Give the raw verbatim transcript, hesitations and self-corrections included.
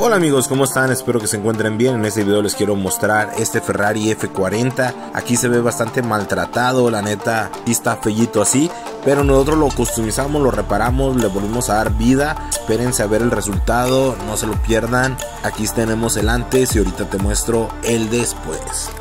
Hola amigos, ¿cómo están? Espero que se encuentren bien. En este video les quiero mostrar este Ferrari F cuarenta. Aquí se ve bastante maltratado, la neta, sí está fellito así, pero nosotros lo customizamos, lo reparamos, le volvimos a dar vida. Espérense a ver el resultado, no se lo pierdan. Aquí tenemos el antes y ahorita te muestro el después.